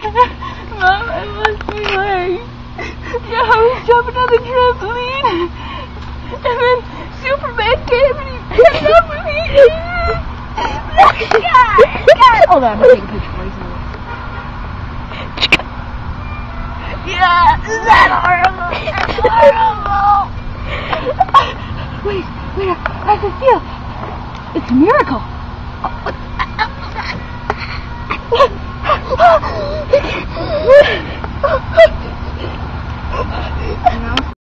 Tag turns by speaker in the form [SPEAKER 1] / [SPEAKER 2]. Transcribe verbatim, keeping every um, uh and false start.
[SPEAKER 1] Mom, I lost my leg. Yeah, I was jumping on the trampoline. And then Superman came and he picked up with me. God, God. Hold on, I'm taking a picture for you. Yeah, is that horrible? That's horrible. Wait, wait, I can feel. It's a miracle.